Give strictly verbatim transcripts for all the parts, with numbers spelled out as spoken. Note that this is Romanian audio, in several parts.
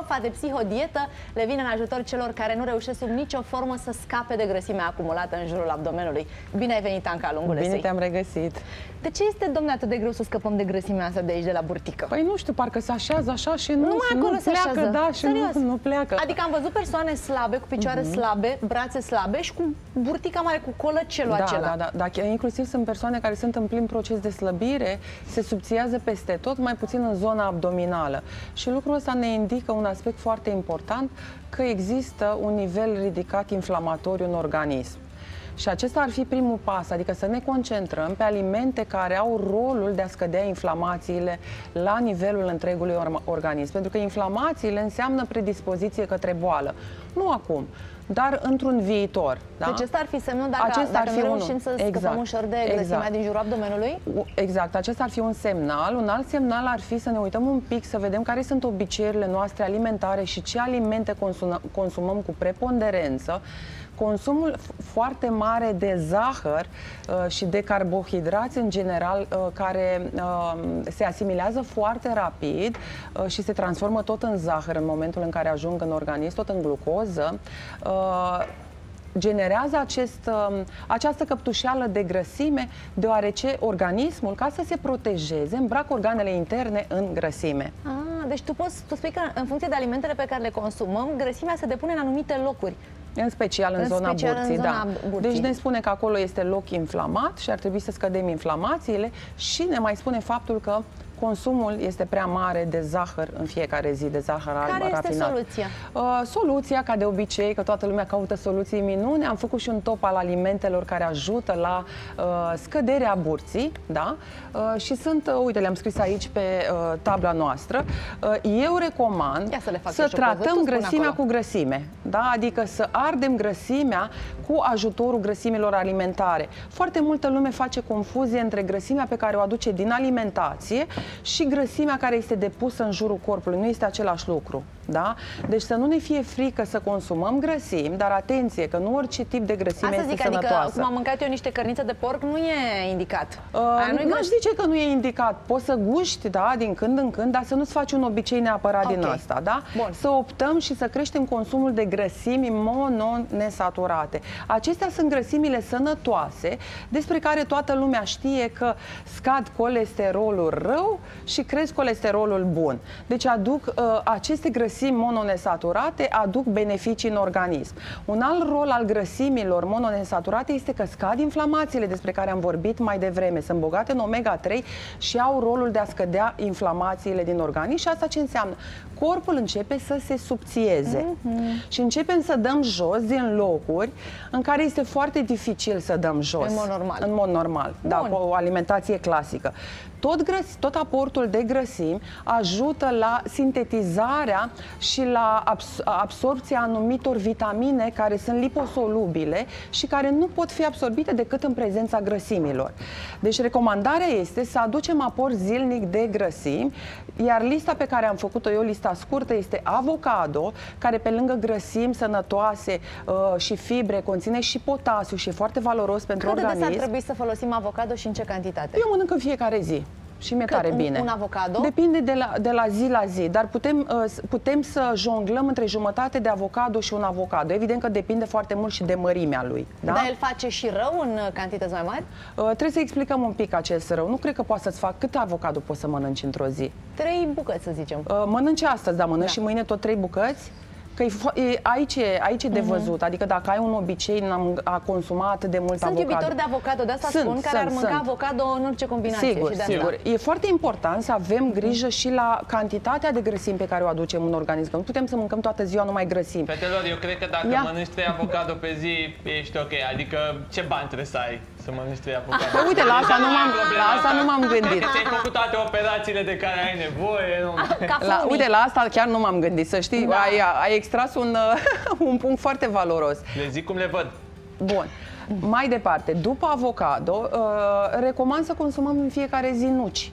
Alfa de Psihodietă le vine în ajutor celor care nu reușesc sub nicio formă să scape de grăsimea acumulată în jurul abdomenului. Bine ai venit, Anca Lungulesei. Bine te-am regăsit. De ce este, domnule, atât de greu să scăpăm de grăsimea asta de aici, de la burtică? Păi nu știu, parcă se așează așa și nu, nu, nu se pleacă, așează. da, și nu, nu pleacă. Adică am văzut persoane slabe, cu picioare uh-huh. slabe, brațe slabe și cu burtica mare, cu colăcelul da, acela. Da, da, da. Inclusiv sunt persoane care sunt în plin proces de slăbire, se subțiază peste tot, mai puțin în zona abdominală. Și lucrul ăsta ne indică un aspect foarte important, că există un nivel ridicat inflamatoriu în organism. Și acesta ar fi primul pas, adică să ne concentrăm pe alimente care au rolul de a scădea inflamațiile la nivelul întregului organism. Pentru că inflamațiile înseamnă predispoziție către boală. Nu acum, dar într-un viitor. Da? Deci ăsta ar fi semnul dacă, acesta dacă ar fi nu unul. reușim să exact. scăpăm ușor de grăsimea exact. din jurul abdomenului? Exact, acesta ar fi un semnal. Un alt semnal ar fi să ne uităm un pic, să vedem care sunt obiceiurile noastre alimentare și ce alimente consumăm, consumăm cu preponderență. Consumul foarte mare de zahăr uh, și de carbohidrați în general, uh, care uh, se asimilează foarte rapid uh, și se transformă tot în zahăr în momentul în care ajung în organism, tot în glucoză, uh, generează acest, această căptușeală de grăsime, deoarece organismul, ca să se protejeze, îmbracă organele interne în grăsime. Ah, deci tu poți tu spui că în funcție de alimentele pe care le consumăm, grăsimea se depune în anumite locuri. În special în, în zona special burții, în zona da. burții. Deci ne spune că acolo este loc inflamat și ar trebui să scădem inflamațiile și ne mai spune faptul că consumul este prea mare de zahăr în fiecare zi, de zahăr alb rafinat. Care este soluția? Uh, soluția, ca de obicei, că toată lumea caută soluții minune, am făcut și un top al alimentelor care ajută la uh, scăderea burții, da? Uh, și sunt, uh, uite, le-am scris aici pe uh, tabla noastră. Uh, eu recomand să, să tratăm grăsimea cu grăsime, da? Adică să ardem grăsimea cu ajutorul grăsimilor alimentare. Foarte multă lume face confuzie între grăsimea pe care o aduce din alimentație și grăsimea care este depusă în jurul corpului. Nu este același lucru. Da? Deci să nu ne fie frică să consumăm grăsimi, dar atenție că nu orice tip de grăsime Asta este zic, sănătoasă. Adică, cum am mâncat eu niște cărnițe de porc, nu e indicat. Uh, nu aș zice că nu e indicat. Poți să guști, da, din când în când, dar să nu-ți faci un obicei neapărat okay. din asta. Da? Bun. Să optăm și să creștem consumul de grăsimi mononesaturate. Acestea sunt grăsimile sănătoase, despre care toată lumea știe că scad colesterolul rău și cresc colesterolul bun. Deci aduc uh, aceste grăsimi mononesaturate aduc beneficii în organism. Un alt rol al grăsimilor mononesaturate este că scad inflamațiile despre care am vorbit mai devreme. Sunt bogate în omega trei și au rolul de a scădea inflamațiile din organism. Și asta ce înseamnă? Corpul începe să se subțieze mm-hmm. și începem să dăm jos din locuri în care este foarte dificil să dăm jos. În mod normal. În mod normal, da, cu o alimentație clasică. Tot, grăs, tot aportul de grăsimi ajută la sintetizarea și la abs absorbția anumitor vitamine care sunt liposolubile și care nu pot fi absorbite decât în prezența grăsimilor. Deci recomandarea este să aducem aport zilnic de grăsimi, iar lista pe care am făcut-o eu, lista scurtă, este avocado, care pe lângă grăsimi sănătoase uh, și fibre, conține și potasiu și e foarte valoros pentru Cât organism. Cât de des ar trebui să folosim avocado și în ce cantitate? Eu mănânc în fiecare zi. Și mi-e tare un, bine. Un avocado? Depinde de la, de la zi la zi, dar putem, putem să jonglăm între jumătate de avocado și un avocado. Evident că depinde foarte mult și de mărimea lui. Da? Dar el face și rău în cantități mai mari? Uh, trebuie să explicăm un pic acest rău. Nu cred că poate să-ți fac cât avocado poți să mănânci într-o zi. Trei bucăți, să zicem. Uh, mănânci astăzi, dar mănânci da. și mâine tot trei bucăți? Că e, e, aici, e, aici e de văzut, adică dacă ai un obicei a consuma atât de mult sunt avocado. Sunt iubitori de avocado, de asta sunt, spun, care sunt, ar mânca sunt. avocado în orice combinație. Sigur, și de sigur. Asta. E foarte important să avem grijă mm. și la cantitatea de grăsimi pe care o aducem în organism. Nu putem să mâncăm toată ziua numai grăsimi. Fetelor, eu cred că dacă Ia. mănânci trei avocado pe zi, ești ok. Adică ce bani trebuie să ai să mănânci trei avocado? Păi uite, la asta nu m-am la asta nu m-am gândit. Ți-ai făcut toate operațiile de care ai nevoie. Nu? La, uite, la asta chiar nu m-am gândit, să știi. Da. Ai, ai extras un, un punct foarte valoros. Le zic cum le văd. Bun. Mai departe, după avocado, uh, recomand să consumăm în fiecare zi nuci.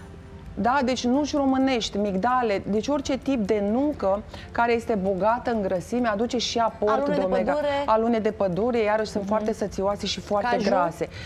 Da? Deci nuci românești, migdale, deci orice tip de nucă care este bogată în grăsime aduce și aport alune de omega. De alune de pădure, iarăși sunt uh-huh. foarte sățioase și foarte Caju? grase.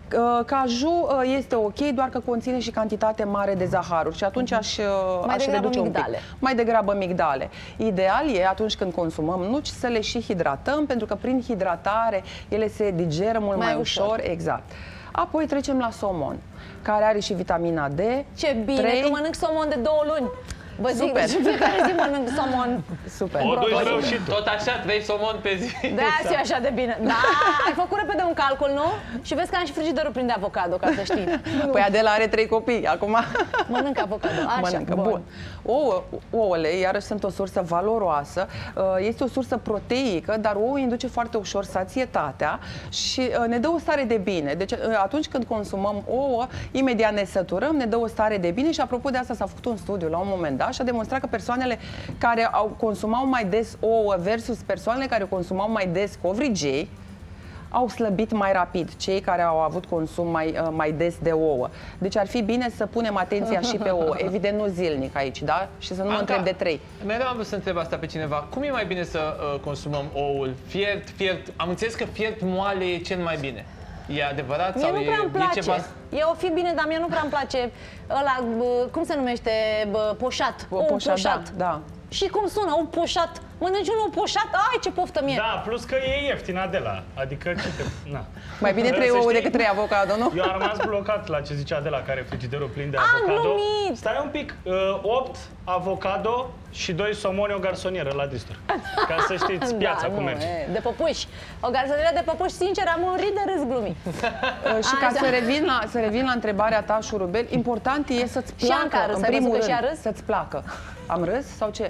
Caju este ok, doar că conține și cantitate mare de zaharuri și atunci aș, mai aș reduce un pic. Mai degrabă migdale. Ideal e atunci când consumăm nuci să le și hidratăm, pentru că prin hidratare ele se digeră mult mai, mai ușor. ușor. Exact. Apoi trecem la somon, care are și vitamina D. Ce bine trei... că mănânc somon de două luni. Vă zic, Super. deci fiecare zi mănânc somon. Super. O duci rău și tot așa, trei somon pe zi. Da, exact. E așa de bine. Da, ai făcut repede un calcul, nu? Și vezi că am și frigiderul plin de avocado, ca să știi. Păi Adela are trei copii, acum... Mănâncă avocado, așa, Mănâncă. bun. bun. Ouă, ouăle, iarăși sunt o sursă valoroasă, este o sursă proteică, dar ouă induce foarte ușor sațietatea și ne dă o stare de bine. Deci atunci când consumăm ouă, imediat ne săturăm, ne dă o stare de bine și apropo de asta s-a făcut un studiu la un moment dat și a demonstrat că persoanele care au consumau mai des ouă versus persoanele care consumau mai des covrigei au slăbit mai rapid, cei care au avut consum mai, mai des de ouă. Deci ar fi bine să punem atenția și pe ouă. Evident, nu zilnic aici, da? Și să nu mă întreb de trei. Mereu am vrut să întreb asta pe cineva. Cum e mai bine să uh, consumăm oul? Fiert, fiert. Am înțeles că fiert moale e cel mai bine. E adevărat? Mie sau nu prea îmi place. E, ceva... e o fi bine, dar mie nu prea îmi place ăla, cum se numește, poșat. Ou poșat, poșat. Da, da. Și cum sună, ou poșat? Mănânci un ou poșat? Ai, ce poftă mie! Da, plus că e ieftin, Adela. Adică, ce te... Na. Mai bine trei ouă decât trei avocado, nu? Eu am rămas blocat la ce zicea Adela, care are frigiderul plin de am avocado. Glumit. Stai un pic, opt avocado și doi somoni, o garsonieră la distor. Ca să știți piața da, cum nu, merge. E, de păpuși. O garsonieră de păpuși, sincer, am murit de râs glumit. Și ca să revin, la, să revin la întrebarea ta, Șurubel, important e să-ți placă, în primul rând, să-ți placă. Am râs sau ce?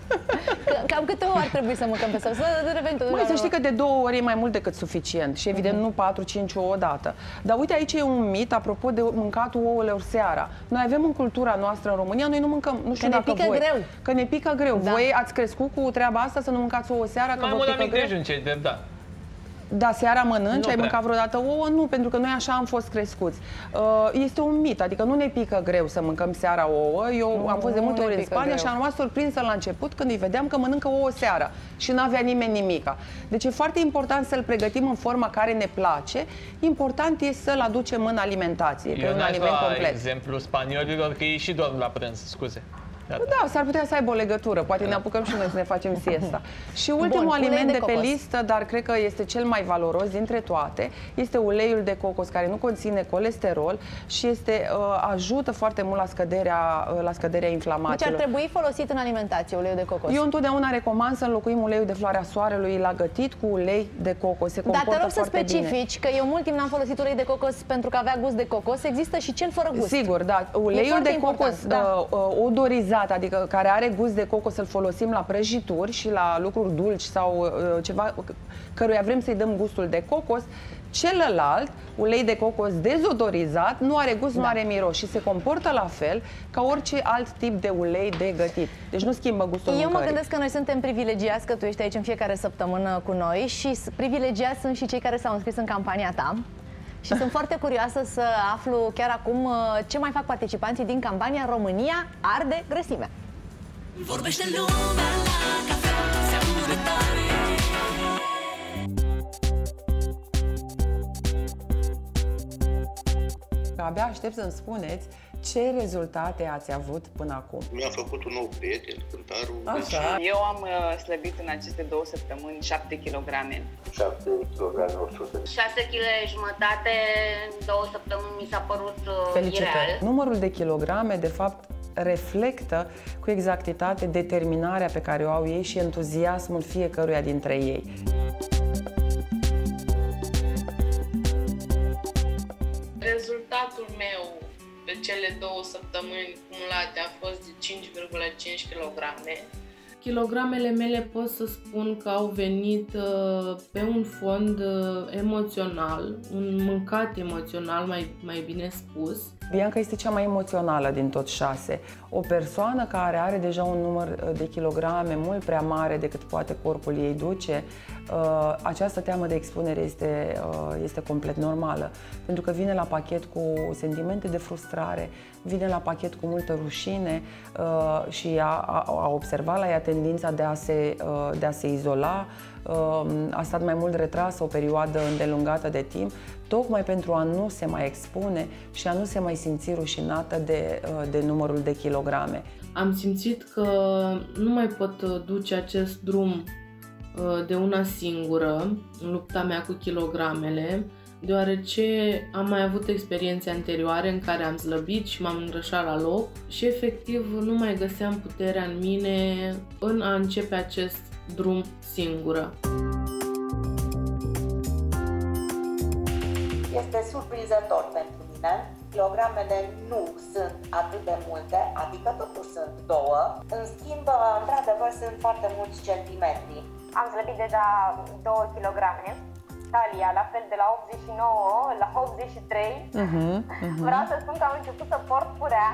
Cam câte ori ar trebui să mâncăm pe sau să revenim tot. Măi, să știi că de două ori e mai mult decât suficient și evident nu patru cinci ouă odată. Dar uite, aici e un mit apropo de mâncatul ouălor seara. Noi avem în cultura noastră în România, noi nu mâncăm, nu știu că dacă ne pică voi. greu. Că ne pică greu. Da. Voi ați crescut cu treaba asta să nu mâncați ouă seara? Că mai vă mult la pică mic greu? dejun, ce drept, da. Da, seara mănânci? Nu ai prea. mâncat vreodată ouă? Nu, pentru că noi așa am fost crescuți. Este un mit, adică nu ne pică greu să mâncăm seara ouă. Eu nu, am fost de multe ori în Spania greu. și am rămas surprinsă la început când îi vedeam că mănâncă ouă seara și nu avea nimeni nimica. Deci e foarte important să-l pregătim în forma care ne place. Important e să-l aducem în alimentație, că e un aliment complet. exemplu spaniolilor că ei și dorm la prânz, scuze. Da, da, s-ar putea să aibă o legătură. Poate da. ne apucăm și noi să ne facem siesta. Și ultimul Bun, aliment de, de pe listă, dar cred că este cel mai valoros dintre toate, este uleiul de cocos, care nu conține colesterol și este, uh, ajută foarte mult la scăderea, uh, la scăderea inflamațiilor. Deci ar trebui folosit în alimentație uleiul de cocos. Eu întotdeauna recomand să înlocuim uleiul de floarea soarelui la gătit cu ulei de cocos. Se comportă Dar te rog să foarte specifici bine. că eu mult timp n-am folosit ulei de cocos pentru că avea gust de cocos. Există și cel fără gust. Sigur, da. Uleiul de cocos da. uh, odorizat, adică care are gust de cocos, să-l folosim la prăjituri și la lucruri dulci sau uh, ceva căruia vrem să-i dăm gustul de cocos. Celălalt, ulei de cocos dezodorizat, nu are gust, da. nu are miros și se comportă la fel ca orice alt tip de ulei de gătit. Deci nu schimbă gustul Eu mâncării. mă gândesc că noi suntem privilegiați, că tu ești aici în fiecare săptămână cu noi și privilegiați sunt și cei care s-au înscris în campania ta. Și sunt foarte curioasă să aflu chiar acum ce mai fac participanții din campania România arde grăsimea. Vorbește lumea la cafea, se aude tare. Abia aștept să-mi spuneți ce rezultate ați avut până acum. Mi-a făcut un nou prieten, cântarul. Așa. Eu am uh, slăbit în aceste două săptămâni șapte kilograme. șapte kilograme o sută. șase kilograme jumătate în două săptămâni mi s-a părut uh, Felicitări. ireal. Numărul de kilograme, de fapt, reflectă cu exactitate determinarea pe care o au ei și entuziasmul fiecăruia dintre ei. Rezultatul meu pe cele două săptămâni cumulate a fost de cinci virgulă cinci kilograme. Kilogramele mele pot să spun că au venit uh, pe un fond uh, emoțional, un mâncat emoțional, mai, mai bine spus. Bianca este cea mai emoțională din toți șase. O persoană care are deja un număr de kilograme mult prea mare decât poate corpul ei duce, uh, această teamă de expunere este, uh, este complet normală. Pentru că vine la pachet cu sentimente de frustrare, vine la pachet cu multă rușine uh, și a, a, a observat la ea tendința de a se, uh, de a se izola, a stat mai mult retrasă o perioadă îndelungată de timp, tocmai pentru a nu se mai expune și a nu se mai simți rușinată de, de numărul de kilograme. Am simțit că nu mai pot duce acest drum de una singură în lupta mea cu kilogramele, deoarece am mai avut experiențe anterioare în care am slăbit și m-am îngrășat la loc și efectiv nu mai găseam puterea în mine în a începe acest drum singură. Este surprinzător pentru mine. Kilogramele nu sunt atât de multe, adică totuși sunt două. În schimb, într-adevăr, sunt foarte mulți centimetri. Am slăbit deja două kilograme. Talia, la fel, de la optzeci și nouă la optzeci și trei. Uh-huh, uh-huh. Vreau să spun că am început să port purea.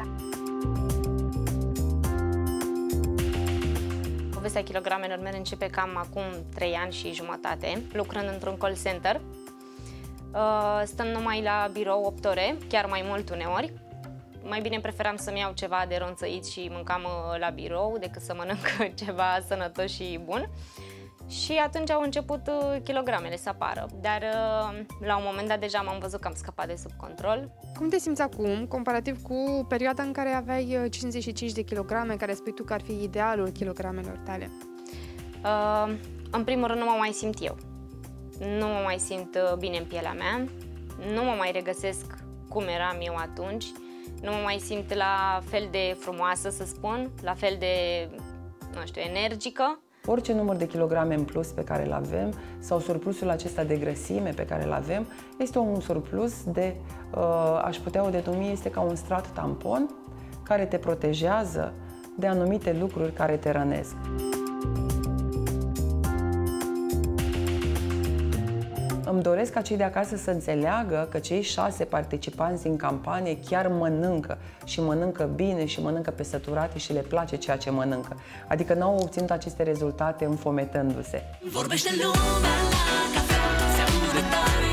Povestea kilogramelor mele începe cam acum trei ani și jumătate, lucrând într-un call center. Stăm numai la birou opt ore, chiar mai mult uneori. Mai bine preferam să-mi iau ceva de ronțăit și mâncam la birou decât să mănânc ceva sănătos și bun. Și atunci au început kilogramele să apară, dar la un moment dat deja m-am văzut că am scăpat de sub control. Cum te simți acum, comparativ cu perioada în care aveai cincizeci și cinci de kilograme, care spui tu că ar fi idealul kilogramelor tale? Uh, în primul rând nu mă mai simt eu. Nu mă mai simt bine în pielea mea, nu mă mai regăsesc cum eram eu atunci, nu mă mai simt la fel de frumoasă, să spun, la fel de, nu știu, energică. Orice număr de kilograme în plus pe care îl avem sau surplusul acesta de grăsime pe care îl avem este un surplus de, uh, aș putea o denumi, este ca un strat tampon care te protejează de anumite lucruri care te rănesc. Îmi doresc ca cei de acasă să înțeleagă că cei șase participanți din campanie chiar mănâncă și mănâncă bine și mănâncă pe săturate și le place ceea ce mănâncă. Adică n-au obținut aceste rezultate înfometându-se. Vorbește lumea la cafea, se audă tare.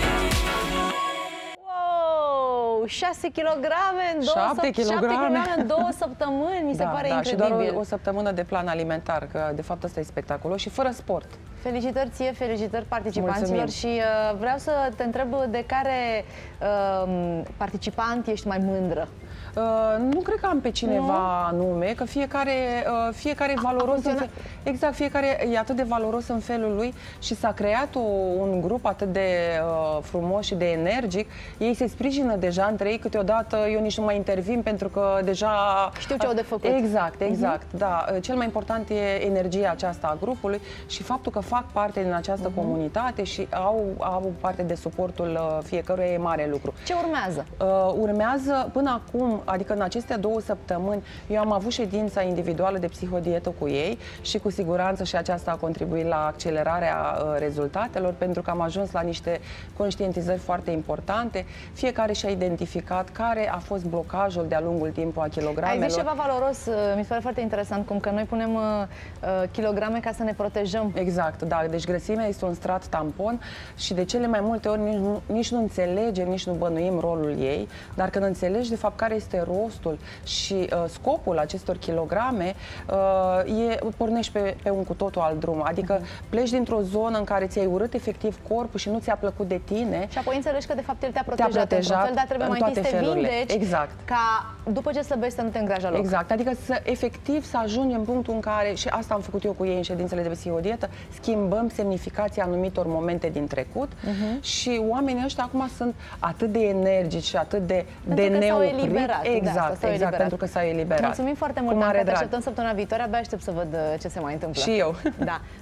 Wow! șase kilograme în două, șapte kilograme. în două săptămâni, mi se da, pare da, incredibil. Și doar o, o săptămână de plan alimentar, că de fapt ăsta e spectaculos și fără sport. Felicitări ție, felicitări participanților. Mulțumim. Și uh, vreau să te întreb de care uh, participant ești mai mândră? Uh, nu cred că am pe cineva nu? anume, că fiecare, uh, fiecare e valoros în fel, exact, fiecare e atât de valoros în felul lui și s-a creat o, un grup atât de uh, frumos și de energic. Ei se sprijină deja între ei, câteodată eu nici nu mai intervin pentru că deja știu ce au de făcut. Exact, exact, uh-huh. Da. Cel mai important e energia aceasta a grupului și faptul că fac parte din această uh-huh. comunitate și au, au parte de suportul fiecăruia, e mare lucru. Ce urmează? Uh, urmează până acum, adică în aceste două săptămâni, eu am avut ședința individuală de psihodietă cu ei și cu siguranță și aceasta a contribuit la accelerarea uh, rezultatelor, pentru că am ajuns la niște conștientizări foarte importante. Fiecare și-a identificat care a fost blocajul de-a lungul timpului a kilogramelor. Ai zis ceva valoros, mi se pare foarte interesant, cum că noi punem uh, kilograme ca să ne protejăm. Exact, da. Deci grăsimea este un strat tampon și de cele mai multe ori nici nu, nici nu înțelegem, nici nu bănuim rolul ei, dar când înțelegi de fapt care este rostul și uh, scopul acestor kilograme, uh, e, pornești pe, pe un cu totul alt drum. Adică uh-huh. pleci dintr-o zonă în care ți-ai urât efectiv corpul și nu ți-a plăcut de tine. Și apoi înțelegi că de fapt el te-a protejat, te-a protejat fel, dar trebuie mai întâi să te vindeci, exact. Ca după ce slăbești să nu te îngrași la loc. Exact, adică să efectiv să ajungem în punctul în care, și asta am făcut eu cu ei în ședințele de psihodietă, schimbăm semnificația anumitor momente din trecut uh-huh. și oamenii ăștia acum sunt atât de energici și atât de, de neoprit. Eliberat, exact, da, exact, pentru că s-au eliberat. Mulțumim foarte mult, Anca, te așteptăm săptămâna viitoare, abia aștept să văd ce se mai întâmplă. Și eu. Da.